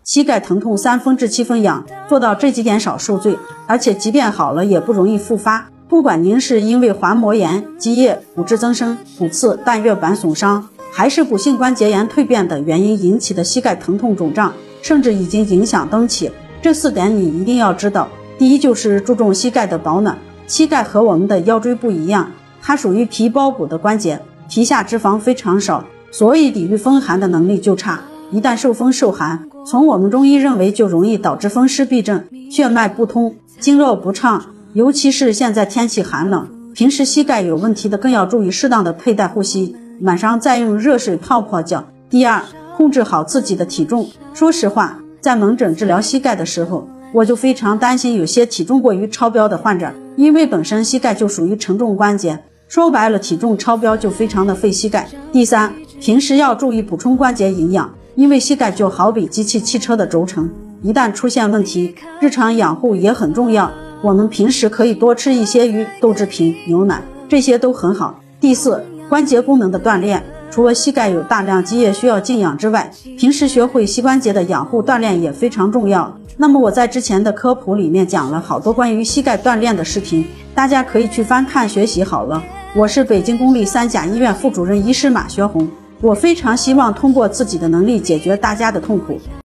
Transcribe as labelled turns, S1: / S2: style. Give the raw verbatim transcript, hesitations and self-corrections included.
S1: 膝盖疼痛三分治七分养，做到这几点少受罪，而且即便好了也不容易复发。不管您是因为滑膜炎、积液、骨质增生、骨刺、半月板损伤，还是骨性关节炎蜕变的原因引起的膝盖疼痛肿胀，甚至已经影响登起，这四点你一定要知道。第一，就是注重膝盖的保暖。膝盖和我们的腰椎不一样，它属于皮包骨的关节，皮下脂肪非常少，所以抵御风寒的能力就差。一旦受风受寒，从我们中医认为就容易导致风湿痹症、血脉不通、经络不畅，尤其是现在天气寒冷，平时膝盖有问题的更要注意适当的佩戴护膝，晚上再用热水泡泡脚。第二，控制好自己的体重。说实话，在门诊治疗膝盖的时候，我就非常担心有些体重过于超标的患者，因为本身膝盖就属于承重关节，说白了体重超标就非常的费膝盖。第三，平时要注意补充关节营养，因为膝盖就好比机器汽车的轴承，一旦出现问题，日常养护也很重要。我们平时可以多吃一些鱼、豆制品、牛奶，这些都很好。第四，关节功能的锻炼。除了膝盖有大量积液需要静养之外，平时学会膝关节的养护锻炼也非常重要。那么我在之前的科普里面讲了好多关于膝盖锻炼的视频，大家可以去翻看学习好了。我是北京公立三甲医院副主任医师马学红，我非常希望通过自己的能力解决大家的痛苦。